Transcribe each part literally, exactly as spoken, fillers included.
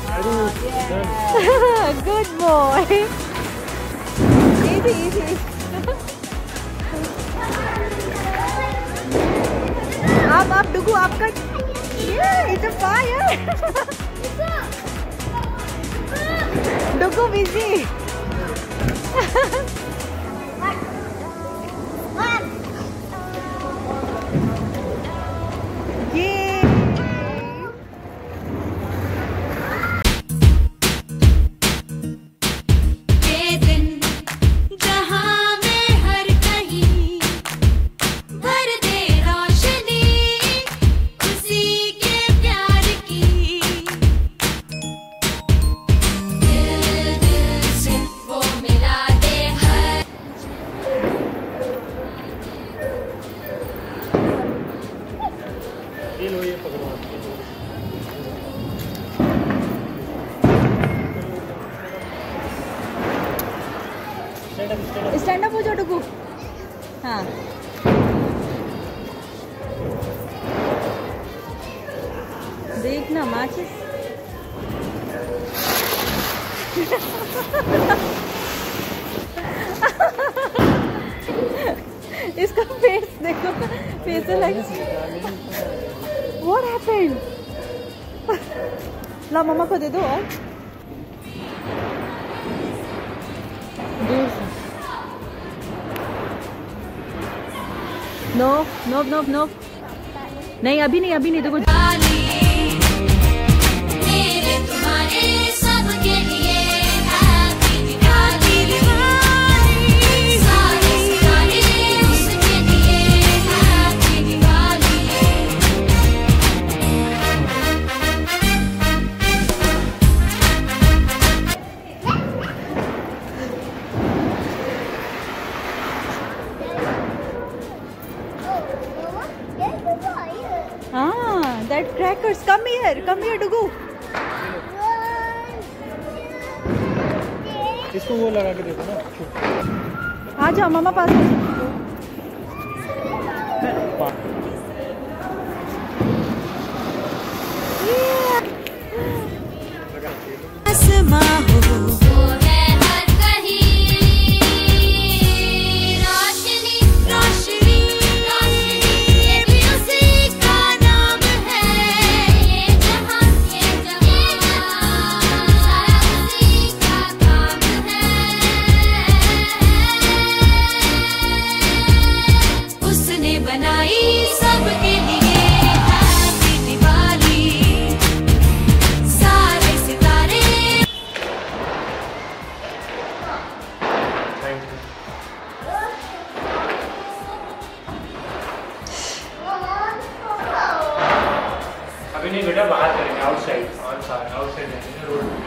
Good boy. Easy, easy. आप आप डुगू आपका yeah, it's a fire. Dugu busy. Stand up हो जाओ डुगू। हाँ देखना माचिस। इसका फेस देखो, फेस लाइक व्हाट हैपेंड। ला मम्मा को दे दो और दूर से। नो नो नो नो नहीं अभी नहीं अभी नहीं देखो। Ah, that crackers. Come here, come here, Duggu. इसको वो लगा के देखो ना। आ जाओ मामा पास। आसमां हो बनाई सबके लिए हैप्पी दिवाली सारे सितारे। अभी नहीं बेटा, बाहर करेंगे, आउटसाइड आउटसाइड आउटसाइड जाएंगे रोड पे।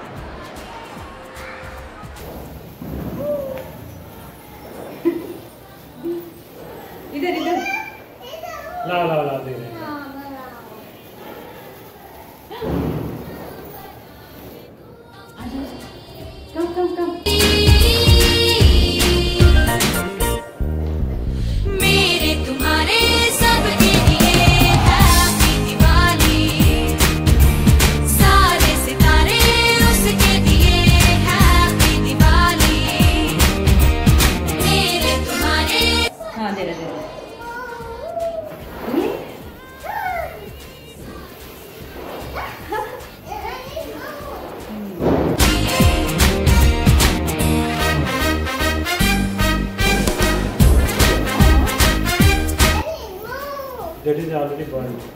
इधर इधर ला ला ला दे रहे हैं। कम कम कम। मेरे तुम्हारे सबके लिए हैप्पी दिवाली सारे सितारे उसके लिए हैप्पी दिवाली मेरे तुम्हारे। हाँ दे रहे दे रहे। That is already burned.